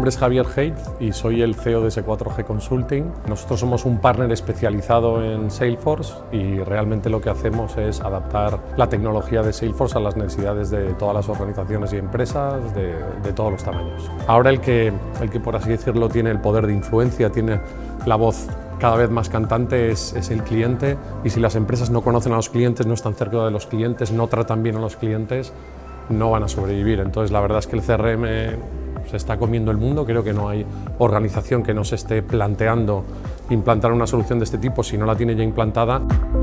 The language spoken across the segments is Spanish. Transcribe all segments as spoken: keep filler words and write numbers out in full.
nombre es Javier Heitz y soy el C E O de S cuatro G Consulting. Nosotros somos un partner especializado en Salesforce y realmente lo que hacemos es adaptar la tecnología de Salesforce a las necesidades de todas las organizaciones y empresas de, de todos los tamaños. Ahora el que, el que, por así decirlo, tiene el poder de influencia, tiene la voz cada vez más cantante es, es el cliente, y si las empresas no conocen a los clientes, no están cerca de los clientes, no tratan bien a los clientes, no van a sobrevivir. Entonces la verdad es que el C R M se está comiendo el mundo. Creo que no hay organización que no se esté planteando implantar una solución de este tipo si no la tiene ya implantada.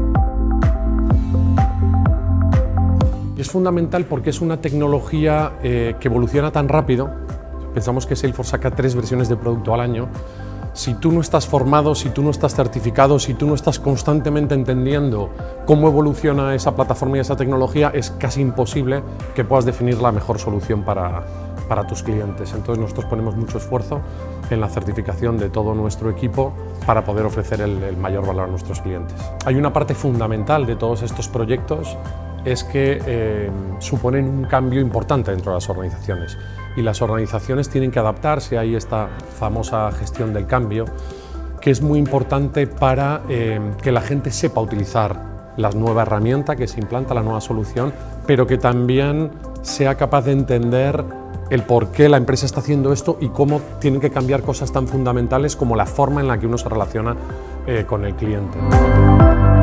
Y es fundamental porque es una tecnología eh, que evoluciona tan rápido. Pensamos que Salesforce saca tres versiones de producto al año. Si tú no estás formado, si tú no estás certificado, si tú no estás constantemente entendiendo cómo evoluciona esa plataforma y esa tecnología, es casi imposible que puedas definir la mejor solución para, para tus clientes. Entonces nosotros ponemos mucho esfuerzo en la certificación de todo nuestro equipo para poder ofrecer el, el mayor valor a nuestros clientes. Hay una parte fundamental de todos estos proyectos, es que eh, suponen un cambio importante dentro de las organizaciones, y las organizaciones tienen que adaptarse. Hay esta famosa gestión del cambio, que es muy importante para eh, que la gente sepa utilizar la nueva herramienta que se implanta, la nueva solución, pero que también sea capaz de entender el por qué la empresa está haciendo esto y cómo tienen que cambiar cosas tan fundamentales como la forma en la que uno se relaciona eh, con el cliente.